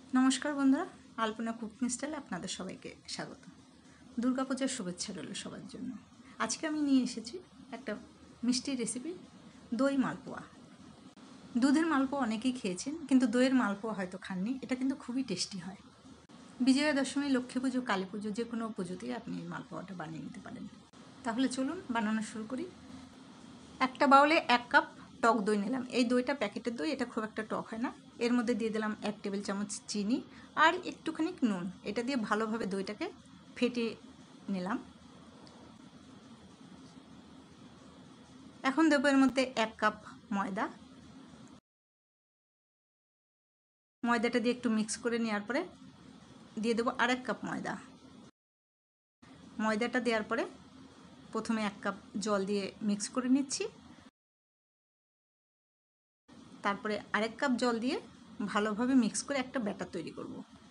নমস্কার বন্ধুরা, আলপনা কুকিং স্টাইলে আপনাদের সবাইকে স্বাগত। দুর্গাপূজার শুভেচ্ছা রইল সবার জন্য। আজকে আমি নিয়ে এসেছি একটা মিষ্টি রেসিপি, দই মালপোয়া। দুধের মালপোয়া অনেকেই খেয়েছেন, কিন্তু দইয়ের মালপোয়া হয়তো খাননি। এটা কিন্তু খুবই টেস্টি হয়। বিজয়া দশমী, লক্ষ্মী পুজো, কালী পুজো, যে কোনো পুজোতেই আপনি এই মালপোয়াটা বানিয়ে নিতে পারেন। তাহলে চলুন বানানো শুরু করি। একটা বাউলে 1 কাপ টক দই নিলাম। এই দইটা প্যাকেটের দই, এটা খুব একটা টক হয় না। এর মধ্যে দিয়ে দিলাম 1 টেবিল চামচ চিনি আর একটুখানি নুন। এটা দিয়ে ভালোভাবে দইটাকে ফেটিয়ে নিলাম। এখন দেবো এর মধ্যে 1 কাপ ময়দা। ময়দাটা দিয়ে একটু মিক্স করে নেওয়ার পরে দিয়ে দেবো আরেক কাপ ময়দা। ময়দাটা দেওয়ার পরে প্রথমে 1 কাপ জল দিয়ে মিক্স করে নিচ্ছি। তারপরে আরেক কাপ জল দিয়ে ভালোভাবে মিক্স করে একটা ব্যাটার তৈরি করব।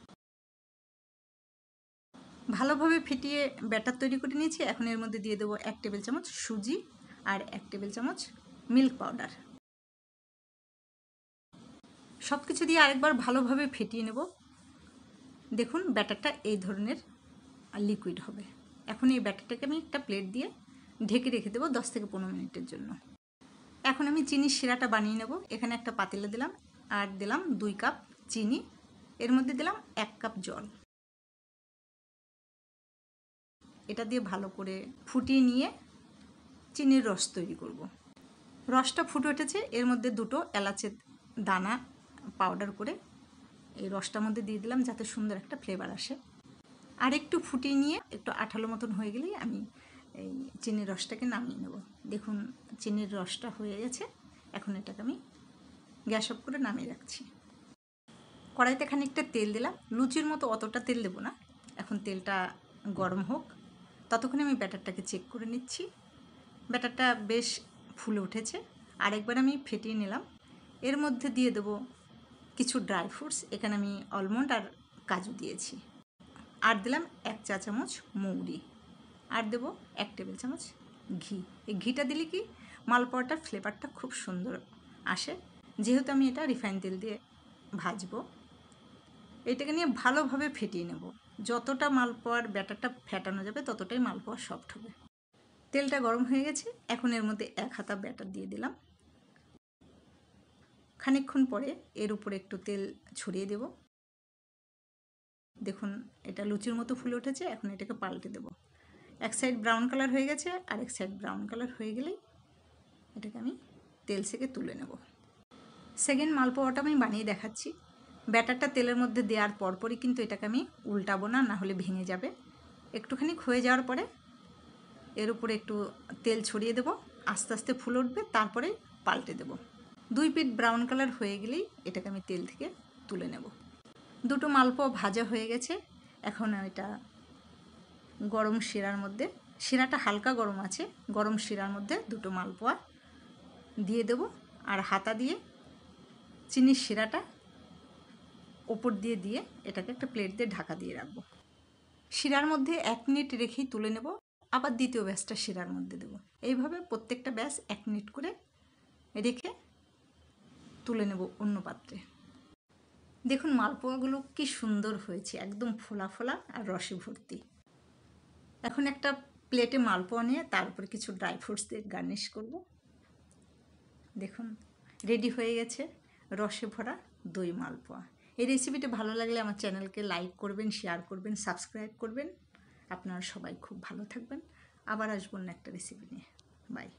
ভালোভাবে ফেটিয়ে ব্যাটার তৈরি করে নিয়েছি। এখন এর মধ্যে দিয়ে দেবো 1 টেবিল চামচ সুজি আর 1 টেবিল চামচ মিল্ক পাউডার। সব কিছু দিয়ে আরেকবার ভালোভাবে ফেটিয়ে নেব। দেখুন ব্যাটারটা এই ধরনের লিকুইড হবে। এখন এই ব্যাটারটাকে আমি একটা প্লেট দিয়ে ঢেকে রেখে দেবো 10 থেকে 15 মিনিটের জন্য। এখন আমি চিনির শিরাটা বানিয়ে নেব। এখানে একটা পাতিলে দিলাম আর দিলাম 2 কাপ চিনি। এর মধ্যে দিলাম 1 কাপ জল। এটা দিয়ে ভালো করে ফুটিয়ে নিয়ে চিনির রস তৈরি করব। রসটা ফুটে উঠেছে, এর মধ্যে 2টো এলাচের দানা পাউডার করে এই রসটার মধ্যে দিয়ে দিলাম, যাতে সুন্দর একটা ফ্লেভার আসে। আর একটু ফুটিয়ে নিয়ে একটু আঠালো মতন হয়ে গেলেই আমি এই চিনির রসটাকে নামিয়ে নেব। দেখুন চিনির রসটা হয়ে গেছে। এখন এটাকে আমি গ্যাস অফ করে নামিয়ে রাখছি। কড়াইতে খানিকটা তেল দিলাম। লুচির মতো অতটা তেল দেবো না। এখন তেলটা গরম হোক, ততক্ষণে আমি ব্যাটারটাকে চেক করে নিচ্ছি। ব্যাটারটা বেশ ফুলে উঠেছে। আরেকবার আমি ফেটিয়ে নিলাম। এর মধ্যে দিয়ে দেবো কিছু ড্রাই ফ্রুটস। এখানে আমি অলমন্ড আর কাজু দিয়েছি। আর দিলাম 1 চা চামচ মৌরি। আর দেবো 1 টেবিল চামচ ঘি। এই ঘিটা দিলে কি মালপোয়াটার ফ্লেভারটা খুব সুন্দর আসে। যেহেতু আমি এটা রিফাইন তেল দিয়ে ভাজবো, এটাকে নিয়ে ভালোভাবে ফেটিয়ে নেব। যতটা মালপোয়ার ব্যাটারটা ফেটানো যাবে ততটাই মালপোয়া সফট হবে। তেলটা গরম হয়ে গেছে। এখন এর মধ্যে 1 হাতা ব্যাটার দিয়ে দিলাম। খানিকক্ষণ পরে এর উপরে একটু তেল ছড়িয়ে দেব। দেখুন এটা লুচির মতো ফুলে উঠেছে। এখন এটাকে পাল্টে দেব। এক সাইড ব্রাউন কালার হয়ে গেছে, আর এক সাইড ব্রাউন কালার হয়ে গেলেই এটাকে আমি তেল থেকে তুলে নেব। সেকেন্ড মালপোয়াটা আমি বানিয়ে দেখাচ্ছি। ব্যাটারটা তেলের মধ্যে দেওয়ার পরপরই কিন্তু এটাকে আমি উল্টাবো না, নাহলে ভেঙে যাবে। একটুখানি হয়ে যাওয়ার পরে এর উপরে একটু তেল ছড়িয়ে দেব। আস্তে আস্তে ফুলে উঠবে, তারপরে পাল্টে দেব। 2 পিঠ ব্রাউন কালার হয়ে গেলেই এটাকে আমি তেল থেকে তুলে নেব। 2টো মালপোয়া ভাজা হয়ে গেছে। এখন এটা গরম শিরার মধ্যে, শিরাটা হালকা গরম আছে, গরম শিরার মধ্যে 2টো মালপোয়া দিয়ে দেব। আর হাতা দিয়ে চিনির শিরাটা ওপর দিয়ে দিয়ে এটাকে একটা প্লেট দিয়ে ঢাকা দিয়ে রাখবো। শিরার মধ্যে 1 মিনিট রেখেই তুলে নেব। আবার দ্বিতীয় ব্যাচটা শিরার মধ্যে দেব। এইভাবে প্রত্যেকটা ব্যাচ 1 মিনিট করে রেখে তুলে নেব অন্য পাত্রে। দেখুন মালপোয়াগুলো কি সুন্দর হয়েছে, একদম ফোলা ফোলা আর রসে ভর্তি। এখন একটা প্লেটে মালপোয়া নিয়ে তার উপরে কিছু ড্রাই ফ্রুটস দিয়ে গার্নিশ করব। দেখুন রেডি হয়ে গেছে রসে ভরা দই মালপোয়া। এই রেসিপিটা ভালো লাগলে আমার চ্যানেলকে লাইক করবেন, শেয়ার করবেন, সাবস্ক্রাইব করবেন। আপনারা সবাই খুব ভালো থাকবেন। আবার আসবো না একটা রেসিপি নিয়ে। বাই।